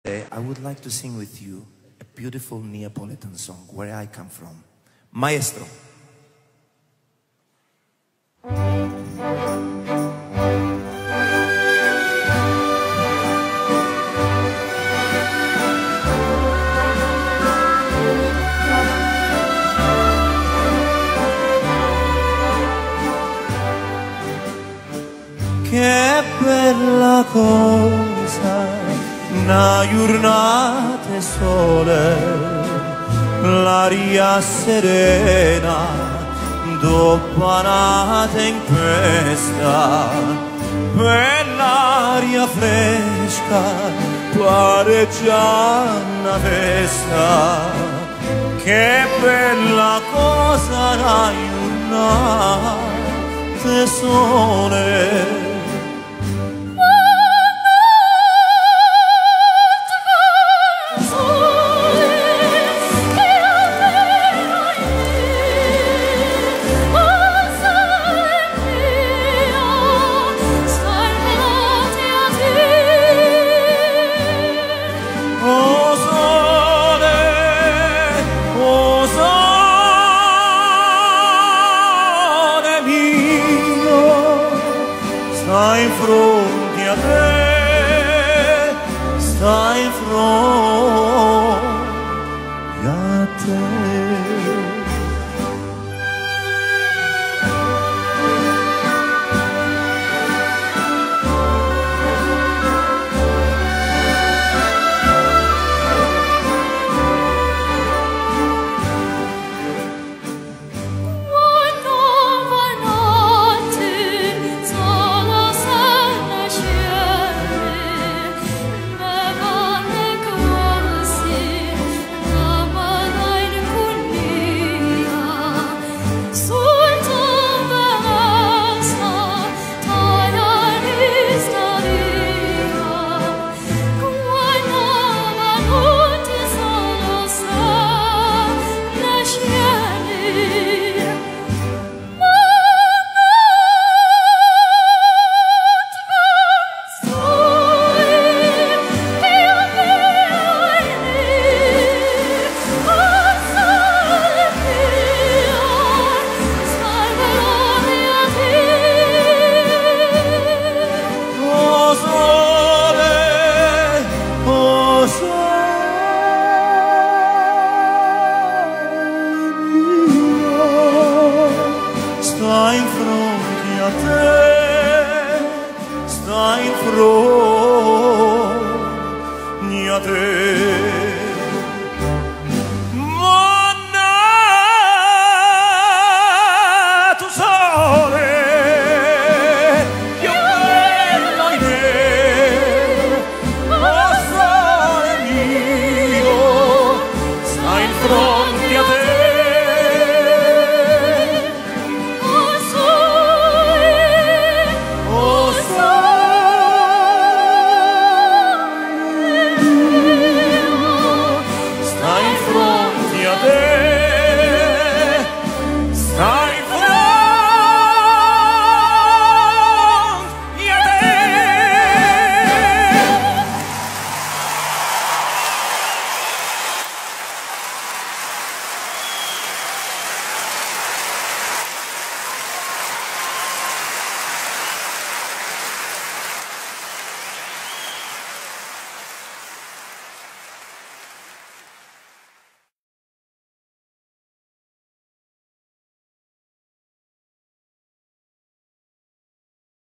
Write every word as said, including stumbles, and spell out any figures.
I would like to sing with you a beautiful Neapolitan song, where I come from. Maestro. Che bella cosa, una giornata e sole, l'aria serena, dopo nata in questa bell'aria fresca, pare già una festa. Che bella cosa, una giornata e sole. Sta in fronte a te, sta in fronte a te. Sta in fronte a te, sta in fronte a te.